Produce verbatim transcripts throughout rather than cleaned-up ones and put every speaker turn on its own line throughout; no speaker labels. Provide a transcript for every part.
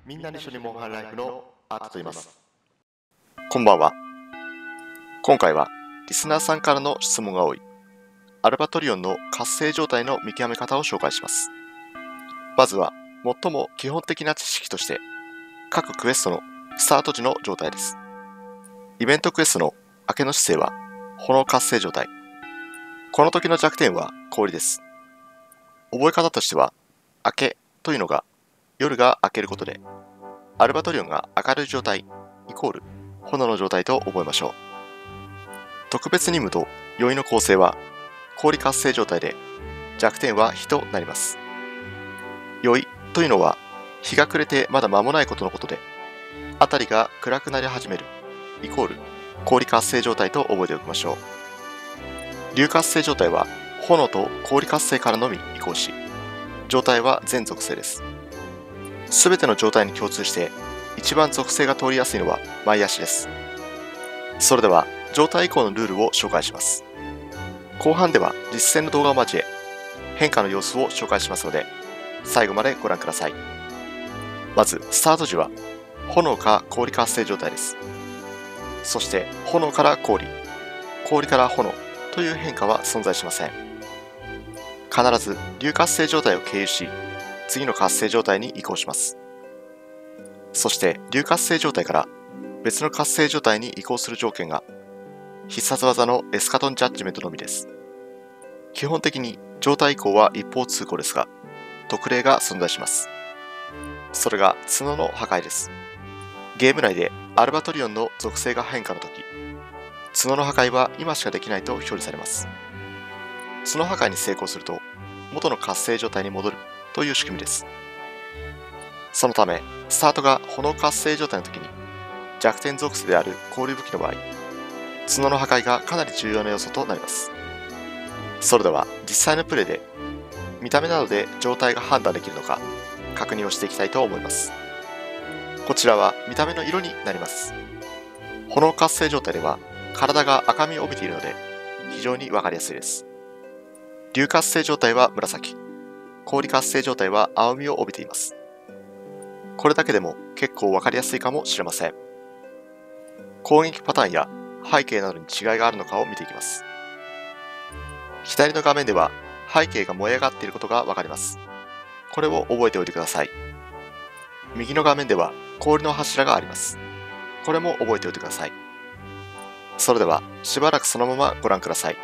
みんなで一緒にモンハンライフのアートと言います。こんばんは。今回はリスナーさんからの質問が多いアルバトリオンの活性状態の見極め方を紹介します。まずは最も基本的な知識として各クエストのスタート時の状態です。イベントクエストの明けの姿勢は炎活性状態。この時の弱点は氷です。覚え方としては明けというのが夜が明けることで、アルバトリオンが明るい状態イコール炎の状態と覚えましょう。特別任務と酔いの構成は氷活性状態で、弱点は火となります。酔いというのは日が暮れてまだ間もないことのことで、辺りが暗くなり始めるイコール氷活性状態と覚えておきましょう。流活性状態は炎と氷活性からのみ移行し、状態は全属性です。すべての状態に共通して一番属性が通りやすいのは前足です。それでは状態移行のルールを紹介します。後半では実践の動画を交え変化の様子を紹介しますので、最後までご覧ください。まずスタート時は炎か氷活性状態です。そして炎から氷、氷から炎という変化は存在しません。必ず流活性状態を経由し、次の活性状態に移行します。そして流活性状態から別の活性状態に移行する条件が必殺技のエスカトンジャッジメントのみです。基本的に状態移行は一方通行ですが、特例が存在します。それが角の破壊です。ゲーム内でアルバトリオンの属性が変化の時、角の破壊は今しかできないと表示されます。角破壊に成功すると元の活性状態に戻るという仕組みです。そのためスタートが炎活性状態の時に弱点属性である氷武器の場合、角の破壊がかなり重要な要素となります。それでは実際のプレイで見た目などで状態が判断できるのか確認をしていきたいと思います。こちらは見た目の色になります。炎活性状態では体が赤みを帯びているので非常にわかりやすいです。流活性状態は紫、氷活性状態は青みを帯びています。これだけでも結構わかりやすいかもしれません。攻撃パターンや背景などに違いがあるのかを見ていきます。左の画面では背景が燃え上がっていることがわかります。これを覚えておいてください。右の画面では氷の柱があります。これも覚えておいてください。それではしばらくそのままご覧ください。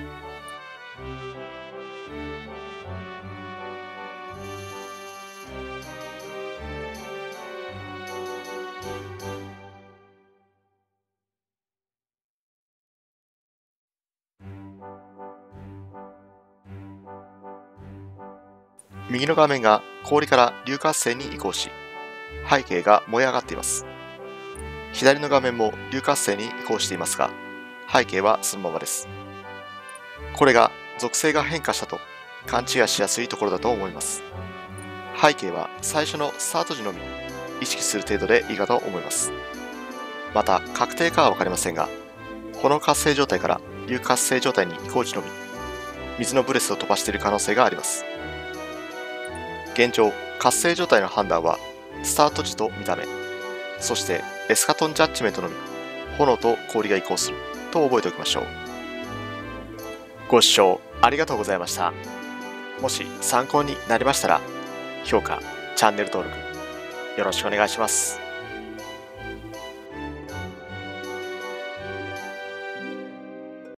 右の画面が氷から流活性に移行し、背景が燃え上がっています。左の画面も流活性に移行していますが、背景はそのままです。これが属性が変化したと勘違いしやすいところだと思います。背景は最初のスタート時のみ意識する程度でいいかと思います。また確定かは分かりませんが、炎活性状態から流活性状態に移行時のみ水のブレスを飛ばしている可能性があります。現状、活性状態の判断はスタート時と見た目、そしてエスカトンジャッジメントのみ炎と氷が移行すると覚えておきましょう。ご視聴ありがとうございました。もし参考になりましたら評価、チャンネル登録よろしくお願いします。